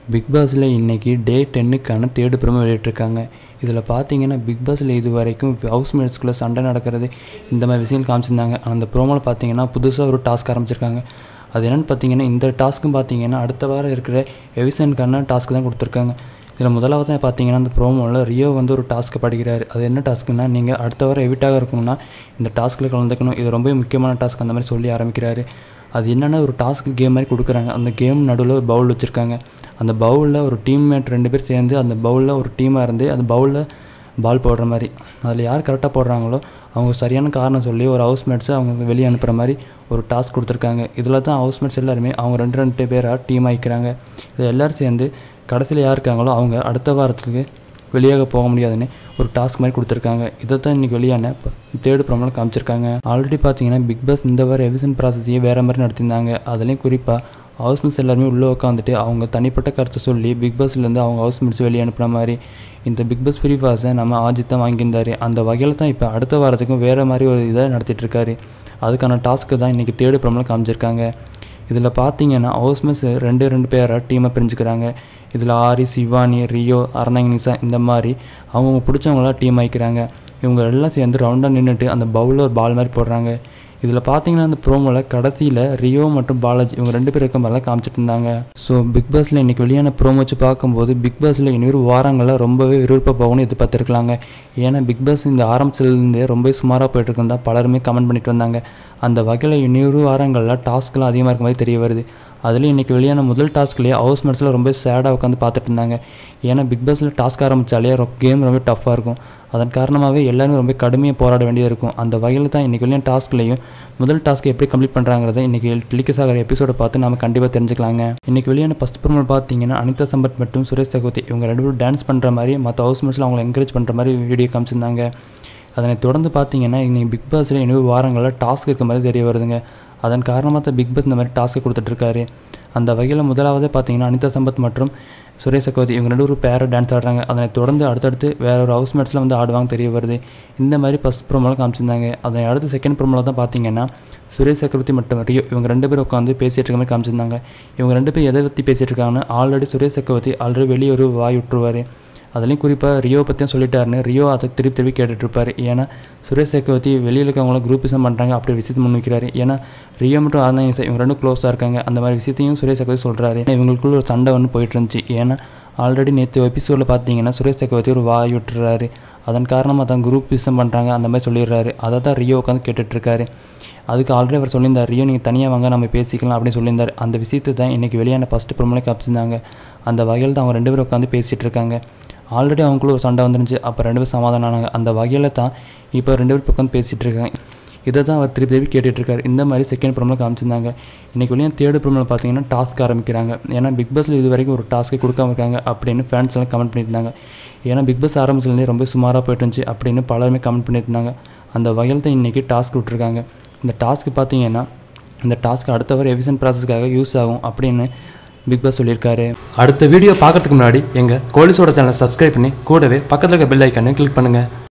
Big பாஸில் இன்றைக்கி டே 10க்கான third promo வெளியிட்டிருக்காங்க. இதில் பார்த்தீங்கன்னா பிக் பாஸில் இது வரைக்கும் ஹவுஸ்மேட்ஸ்குள்ளே சண்டை நடக்கிறது இந்த மாதிரி விஷயங்கள் காமிச்சிருந்தாங்க. அந்த ப்ரோமோவில் பார்த்தீங்கன்னா புதுசாக ஒரு டாஸ்க் ஆரம்பிச்சிருக்காங்க. அது என்னென்னு பார்த்தீங்கன்னா இந்த டாஸ்க்கும் பார்த்தீங்கன்னா அடுத்த வாரம் இருக்கிற எவிஷனுக்கான டாஸ்க்கு தான் கொடுத்துருக்காங்க. இதில் முதலாவது தான் பார்த்தீங்கன்னா அந்த ப்ரோமோவில் ரியோ ஒரு டாஸ்க்கு படிக்கிறாரு. அது என்ன டாஸ்க்குன்னா, நீங்கள் அடுத்த வாரம் எவிட்டாக இருக்கணும்னா இந்த டாஸ்க்கில் கலந்துக்கணும், இது ரொம்ப முக்கியமான டாஸ்க் அந்த மாதிரி சொல்லி ஆரம்பிக்கிறாரு. அது என்னென்னா ஒரு டாஸ்க் கேம் மாதிரி கொடுக்குறாங்க. அந்த கேம் நடுவில் ஒரு பவுல் வச்சுருக்காங்க. அந்த பவுலில் ஒரு டீம்மேட் 2 பேர் சேர்ந்து அந்த பவுலில் ஒரு டீமாக இருந்து அந்த பவுலில் பால் போடுற மாதிரி, அதில் யார் கரெக்டாக போடுறாங்களோ அவங்க சரியான காரணம் சொல்லி ஒரு ஹவுஸ்மேட்ஸை அவங்க வெளியே அனுப்புகிற மாதிரி ஒரு டாஸ்க் கொடுத்துருக்காங்க. இதில் தான் ஹவுஸ்மேட்ஸ் எல்லாருமே அவங்க 2 பேராக டீம் ஆகிக்கிறாங்க. இதை எல்லோரும் சேர்ந்து கடைசியில் யார் இருக்காங்களோ அவங்க அடுத்த வாரத்துக்கு வெளியாக போக முடியாதுன்னு ஒரு டாஸ்க் மாதிரி கொடுத்துருக்காங்க. இதை தான் இன்றைக்கி வெளியான தேர்டு ப்ரோமோவில் காமிச்சிருக்காங்க. ஆல்ரெடி பார்த்தீங்கன்னா பிக் பாஸ் இந்த வாரம் எவிஷன் ப்ராசஸையே வேறு மாதிரி நடத்தியிருந்தாங்க. அதுலேயும் குறிப்பாக ஹவுஸ்மேட்ஸ் எல்லாருமே உள்ளே உட்காந்துட்டு அவங்க தனிப்பட்ட கருத்தை சொல்லி பிக் பாஸ்லேருந்து அவங்க ஹவுஸ்மேட்ஸ் வெளியே அனுப்புன மாதிரி இந்த பிக் பாஸ் ஃப்ரீ பாஸை நம்ம ஆஜித் தான் வாங்கியிருந்தார். அந்த வகையில் தான் இப்போ அடுத்த வாரத்துக்கும் வேறு மாதிரி ஒரு இதை நடத்திட்டுருக்காரு. அதுக்கான டாஸ்க்கு தான் இன்றைக்கி தேர்டு ப்ரோமோவில் காமிச்சிருக்காங்க. இதில் பார்த்தீங்கன்னா ஹவுஸ்மேட்ஸ் 2 பேராக டீமாக பிரிஞ்சுக்கிறாங்க. இதில் ஆரி, சிவானி, ரியோ, அரந்தாங்கினிசா இந்த மாதிரி அவங்க பிடிச்சவங்களாம் டீம் ஆகிக்கிறாங்க. இவங்க எல்லாம் சேர்ந்து ரவுண்டாக நின்றுட்டு அந்த பவுலில் ஒரு பால் மாதிரி போடுறாங்க. இதில் பார்த்தீங்கன்னா அந்த ப்ரோமோவில் கடைசியில் ரியோ மற்றும் பாலாஜி இவங்க 2 பேர் இருக்க மாதிரிலாம் காமிச்சிட்டு இருந்தாங்க. ஸோ பிக் பாஸில் இன்றைக்கி வெளியான ப்ரோமோ வச்சு பார்க்கும்போது பிக் பாஸில் இன்னொரு வாரங்களில் ரொம்பவே விருப்ப போகணும்னு எதிர்பார்த்துருக்கலாங்க. ஏன்னா பிக் பாஸ் இந்த ஆரம்பத்துலேருந்தே ரொம்ப சுமாராக போய்ட்டுருக்குன்னு தான் பலருமே கமெண்ட் பண்ணிட்டு வந்தாங்க. அந்த வகையில் இன்னொரு வாரங்களில் டாஸ்க்லாம் அதிகமாக இருக்க மாதிரி தெரிய வருது. அதுலேயும் இன்றைக்கி வெளியான முதல் டாஸ்க்லேயே ஹவுஸ்மேட்ஸில் ரொம்ப சேடாக உட்காந்து பார்த்துட்டு இருந்தாங்க. ஏன்னா பிக் பாஸில் டாஸ்க் ஆரம்பித்தாலே கேம் ரொம்ப டஃப்பாக இருக்கும். அதன் காரணமாகவே எல்லாருமே ரொம்ப கடுமையாக போராட வேண்டியது இருக்கும். அந்த வகையில் தான் இன்றைக்கி வெளியான டாஸ்க்லேயும் முதல் டாஸ்க்கை எப்படி கம்ப்ளீட் பண்ணுறாங்கிறத இன்றைக்கி டெலிகாஸ்ட் ஆகிற எபிசோடை பார்த்து நம்ம கண்டிப்பாக தெரிஞ்சுக்கலாங்க. இன்றைக்கி வெளியான ஃபஸ்ட் ப்ரோமோ பார்த்தீங்கன்னா அனிதா சம்பத் மற்றும் சுரேஷ் சகோதரி இவங்க 2 பேரும் டான்ஸ் பண்ணுற மாதிரி மற்ற ஹவுஸ்மேட்ஸில் அவங்களை என்கரேஜ் பண்ணுற மாதிரி வீடியோ காமிச்சிருந்தாங்க. அதனை தொடர்ந்து பார்த்தீங்கன்னா இன்றைக்கி பிக் பாஸில் இன்னொரு வாரங்களில் டாஸ்க் இருக்க மாதிரி தெரிய வருதுங்க. அதன் காரணமாக தான் பிக் பாஸ் இந்த மாதிரி டாஸ்க்கு கொடுத்துட்ருக்காரு. அந்த வகையில் முதலாவது பார்த்தீங்கன்னா அனிதா சம்பத் மற்றும் சுரேஷ் சகோதரி இவங்க 2 பேராக டான்ஸ் ஆடுறாங்க. அதனை தொடர்ந்து அடுத்தடுத்து வேறு ஒரு ஹவுஸ்மேட்ஸில் ஆடுவாங்க தெரிய வருது. இந்த மாதிரி ஃபஸ்ட் ப்ரோமோவில் காமிச்சிருந்தாங்க. அதை அடுத்து செகண்ட் ப்ரோமோவில் தான் பார்த்தீங்கன்னா சுரேஷ் சக்கரவர்த்தி மற்றும் ரியோ இவங்க 2 பேரும் உட்காந்து பேசிகிட்டு இருக்க மாதிரி காமிச்சிருந்தாங்க. இவங்க 2 பேர் எதை பற்றி பேசிகிட்டு இருக்காங்கன்னு ஆல்ரெடி சுரேஷ் சக்கரவர்த்தி ஆல்ரெடி வெளியே ஒரு வாய் விட்டுருவார். அதுலேயும் குறிப்பாக ரியோ பற்றியும் சொல்லிட்டாருன்னு ரியோ அதை திருப்பி கேட்டுட்ருப்பார். ஏன்னா சுரேஷ் சக்கரவர்த்தி வெளியில் இருக்கவங்களும் குரூப்பிசம் பண்ணுறாங்க அப்படி விஷயத்தை முன்வைக்கிறாரு. ஏன்னா ரியோ மற்றும் ஆனந்த் இவங்க 2 க்ளோஸாக இருக்காங்க. அந்த மாதிரி விஷயத்தையும் சுரேஷ் சக்கரவர்த்தி சொல்கிறாரு. இவங்களுக்குள்ள ஒரு சண்டை போயிட்டு இருந்துச்சு. ஏன்னா ஆல்ரெடி நேற்று எபிசோடில் பார்த்தீங்கன்னா சுரேஷ் சக்கரவர்த்தி ஒரு வாய் விட்டுறாரு. அதன் காரணமாக தான் குரூப்பிசம் பண்ணுறாங்க அந்த மாதிரி சொல்லிடுறாரு. அதை தான் ரியோ உட்காந்து கேட்டுட்ருக்காரு. அதுக்கு ஆல்ரெடி அவர் சொல்லியிருந்தார், ரியோ நீங்கள் தனியாக வாங்க நம்ம பேசிக்கலாம் அப்படின்னு சொல்லியிருந்தார். அந்த விஷயத்தை தான் இன்றைக்கி வெளியான ஃபஸ்ட்டு ப்ரோமோவில் காமிச்சிருந்தாங்க. அந்த வகையில் தான் அவங்க 2 பேரும் உட்காந்து பேசிகிட்டு இருக்காங்க. ஆல்ரெடி அவங்களுக்குள்ள ஒரு சண்டை வந்துருந்துச்சு. அப்போ 2 பேர் சமாதானம் ஆனாங்க. அந்த வகையில் தான் இப்போ 2 பேர் பக்கம் பேசிகிட்டு இருக்காங்க. இதை தான் அவர் திருப்பி கேட்டுட்ருக்காரு. இந்த மாதிரி செகண்ட் ப்ரோமோவில் காமிச்சிருந்தாங்க. இன்றைக்கி வெளியே தேர்டு ப்ரோமோவில் பார்த்தீங்கன்னா டாஸ்க் ஆரம்பிக்கிறாங்க. ஏன்னா பிக் பாஸில் இது வரைக்கும் ஒரு டாஸ்க்கு கொடுக்காம இருக்காங்க அப்படின்னு ஃபேன்ஸ் எல்லாம் கமெண்ட் பண்ணியிருந்தாங்க. ஏன்னா பிக் பாஸ் ஆரம்பத்துலேருந்தே ரொம்ப சுமாராக போயிட்டு இருந்துச்சு அப்படின்னு பலருமே கமெண்ட் பண்ணியிருந்தாங்க. அந்த வகையில் தான் இன்றைக்கி டாஸ்க் விட்டுருக்காங்க. இந்த டாஸ்க்கு பார்த்தீங்கன்னா இந்த டாஸ்க் அடுத்த வாரம் எவிஷன் ப்ராசஸ்க்காக யூஸ் ஆகும் அப்படின்னு பிக் பாஸ் சொல்லியிருக்காரு. அடுத்த வீடியோ பார்க்குறதுக்கு முன்னாடி எங்கள் கோலிஸோட சேனலை சப்ஸ்கிரைப் பண்ணி கூடவே பக்கத்தில் இருக்க பெல் ஐக்கானை கிளிக் பண்ணுங்கள்.